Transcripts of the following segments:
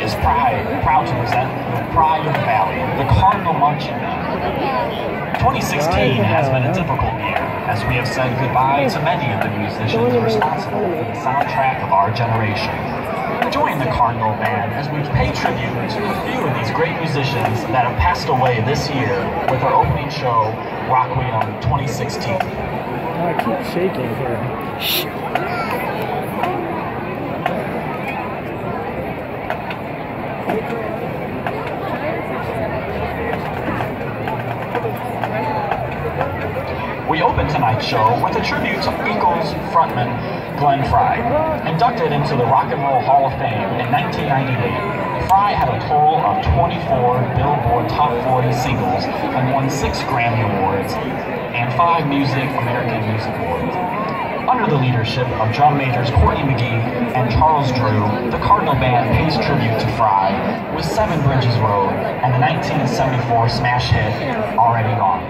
is proud to present the Pride of the Valley, the Cardinal Marching Band. 2016 has been a difficult year, as we have said goodbye to many of the musicians responsible for the soundtrack of our generation. Join the Cardinal Band as we pay tribute to a few of these great musicians that have passed away this year with our opening show, Requiem 2016. I keep shaking here. We open tonight's show with a tribute to Eagles frontman Glenn Frey. Inducted into the Rock and Roll Hall of Fame in 1998, Frey had a total of 24 Billboard Top 40 singles and won 6 Grammy Awards and 5 American Music Awards. Under the leadership of drum majors Courtney McGee and Charles Drew, the Cardinal Band pays tribute to Frey with 7 Bridges Road and the 1974 smash hit Already Gone.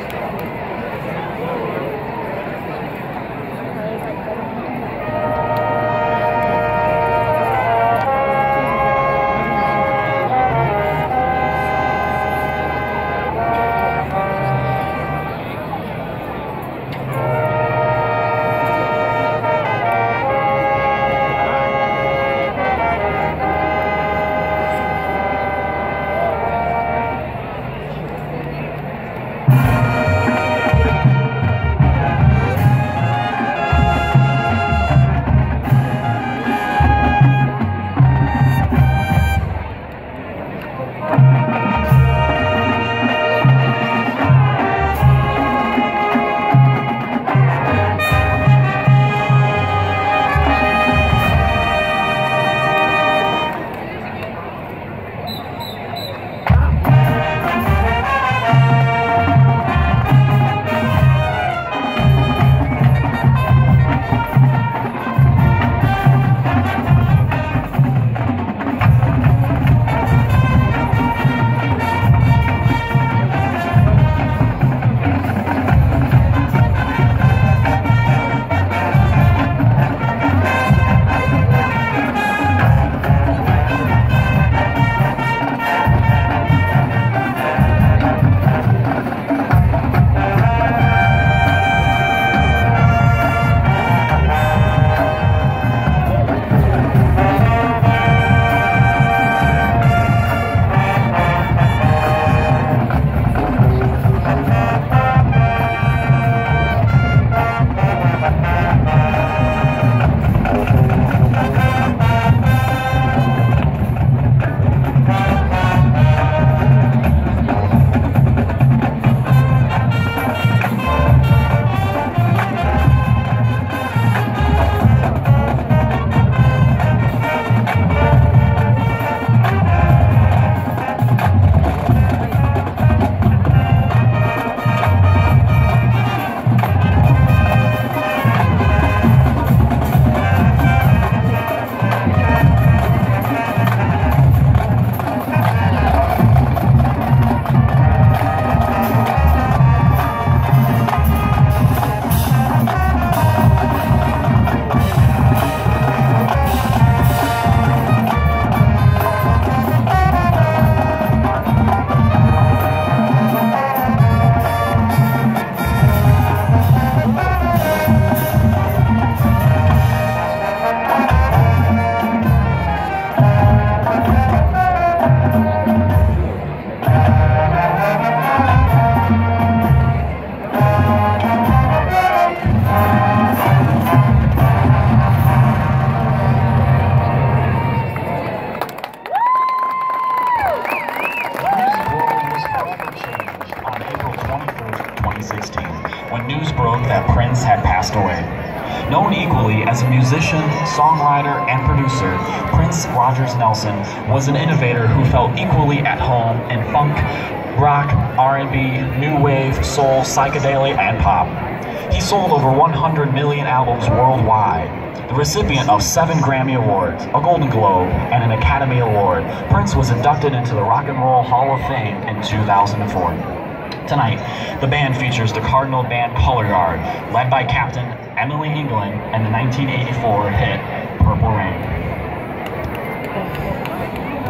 Known equally as a musician, songwriter, and producer, Prince Rogers Nelson was an innovator who felt equally at home in funk, rock, R&B, new wave, soul, psychedelic, and pop. He sold over 100 million albums worldwide. The recipient of 7 Grammy Awards, a Golden Globe, and an Academy Award, Prince was inducted into the Rock and Roll Hall of Fame in 2004. Tonight, the band features the Cardinal Band Color Guard, led by Captain Emily England and the 1984 hit Purple Rain.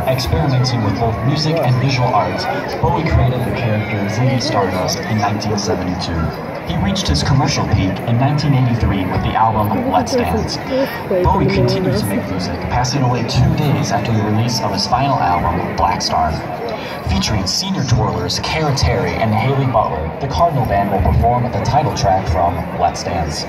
Experimenting with both music and visual arts, Bowie created the character Ziggy Stardust in 1972. He reached his commercial peak in 1983 with the album Let's Dance. Bowie continued to make music, passing away 2 days after the release of his final album, Black Star. Featuring senior twirlers Cara Terry and Haley Butler, the Cardinal Band will perform the title track from Let's Dance.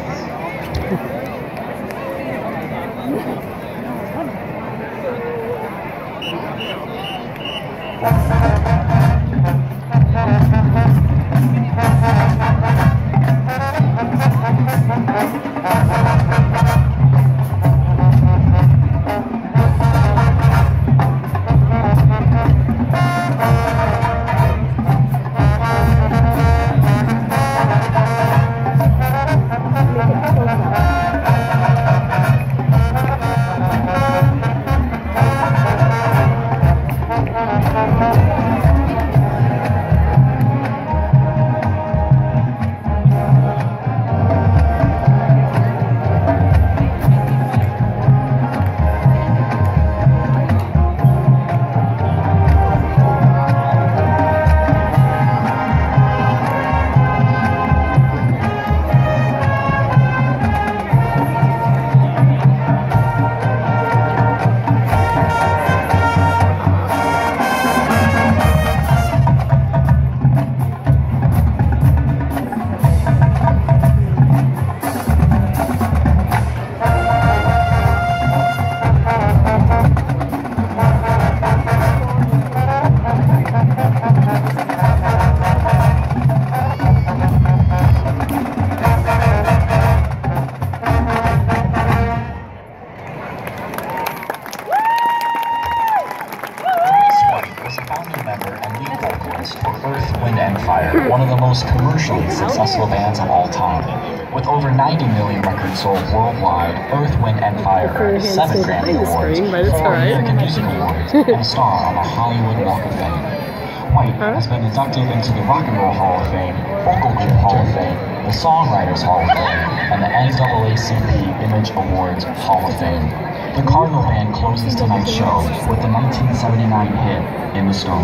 One of the most commercially successful bands of all time. With over 90 million records sold worldwide, Earth, Wind & Fire earned 7 Grammy Awards, 4 American Music Awards, and a star on the Hollywood Walk of Fame. White has been inducted into the Rock and Roll Hall of Fame, Vocal Group Hall of Fame, the Songwriters Hall of Fame, and the NAACP Image Awards Hall of Fame. The Cardinal Band closes tonight's show with the 1979 hit, In the Stone.